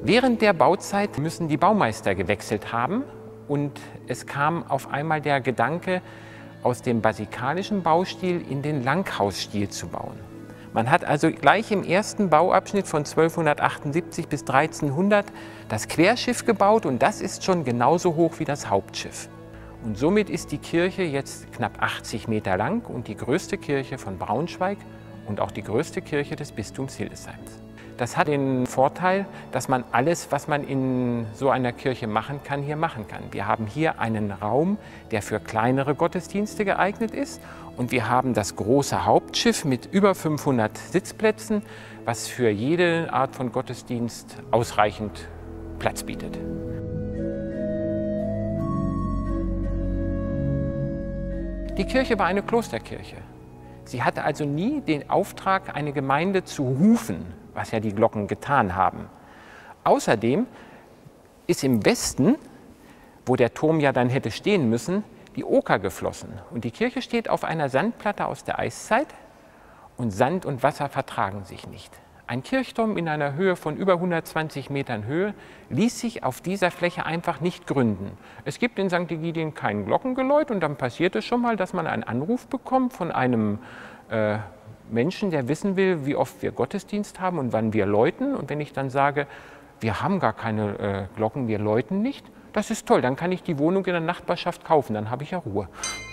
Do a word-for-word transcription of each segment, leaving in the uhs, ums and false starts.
Während der Bauzeit müssen die Baumeister gewechselt haben und es kam auf einmal der Gedanke, aus dem basikalischen Baustil in den Langhausstil zu bauen. Man hat also gleich im ersten Bauabschnitt von zwölfhundertachtundsiebzig bis dreizehnhundert das Querschiff gebaut und das ist schon genauso hoch wie das Hauptschiff. Und somit ist die Kirche jetzt knapp achtzig Meter lang und die größte Kirche von Braunschweig und auch die größte Kirche des Bistums Hildesheims. Das hat den Vorteil, dass man alles, was man in so einer Kirche machen kann, hier machen kann. Wir haben hier einen Raum, der für kleinere Gottesdienste geeignet ist und wir haben das große Hauptschiff mit über fünfhundert Sitzplätzen, was für jede Art von Gottesdienst ausreichend Platz bietet. Die Kirche war eine Klosterkirche. Sie hatte also nie den Auftrag, eine Gemeinde zu rufen, was ja die Glocken getan haben. Außerdem ist im Westen, wo der Turm ja dann hätte stehen müssen, die Oker geflossen. Und die Kirche steht auf einer Sandplatte aus der Eiszeit und Sand und Wasser vertragen sich nicht. Ein Kirchturm in einer Höhe von über hundertzwanzig Metern Höhe ließ sich auf dieser Fläche einfach nicht gründen. Es gibt in Sankt Egidien kein Glockengeläut und dann passiert es schon mal, dass man einen Anruf bekommt von einem äh, Menschen, der wissen will, wie oft wir Gottesdienst haben und wann wir läuten. Und wenn ich dann sage, wir haben gar keine äh, Glocken, wir läuten nicht, das ist toll, dann kann ich die Wohnung in der Nachbarschaft kaufen, dann habe ich ja Ruhe.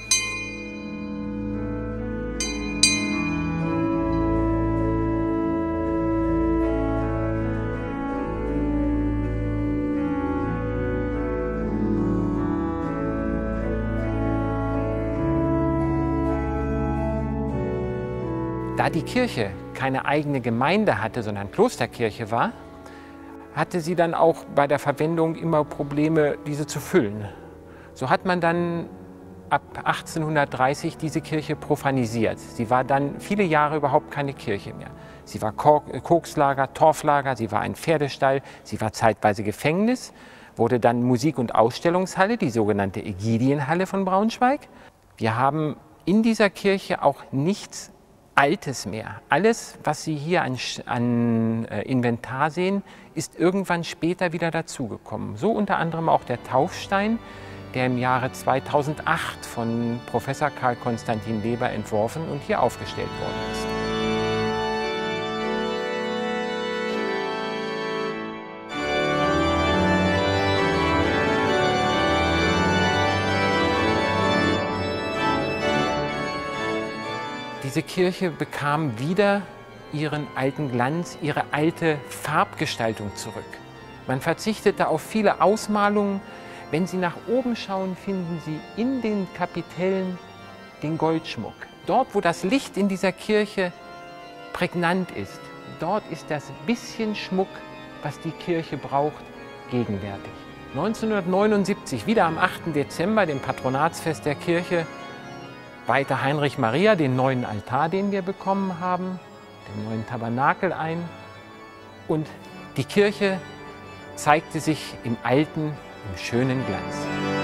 Da die Kirche keine eigene Gemeinde hatte, sondern Klosterkirche war, hatte sie dann auch bei der Verwendung immer Probleme, diese zu füllen. So hat man dann ab achtzehnhundertdreißig diese Kirche profanisiert. Sie war dann viele Jahre überhaupt keine Kirche mehr. Sie war Kokslager, Torflager, sie war ein Pferdestall, sie war zeitweise Gefängnis, wurde dann Musik- und Ausstellungshalle, die sogenannte Ägidienhalle von Braunschweig. Wir haben in dieser Kirche auch nichts Altes mehr. Alles, was Sie hier an, an äh, Inventar sehen, ist irgendwann später wieder dazugekommen. So unter anderem auch der Taufstein, der im Jahre zweitausendacht von Professor Karl Konstantin Weber entworfen und hier aufgestellt worden ist. Diese Kirche bekam wieder ihren alten Glanz, ihre alte Farbgestaltung zurück. Man verzichtete auf viele Ausmalungen. Wenn Sie nach oben schauen, finden Sie in den Kapitellen den Goldschmuck. Dort, wo das Licht in dieser Kirche prägnant ist, dort ist das bisschen Schmuck, was die Kirche braucht, gegenwärtig. neunzehnhundertneunundsiebzig, wieder am achten Dezember, dem Patronatsfest der Kirche, weihte Heinrich Maria den neuen Altar, den wir bekommen haben, den neuen Tabernakel ein. Und die Kirche zeigte sich im alten, im schönen Glanz.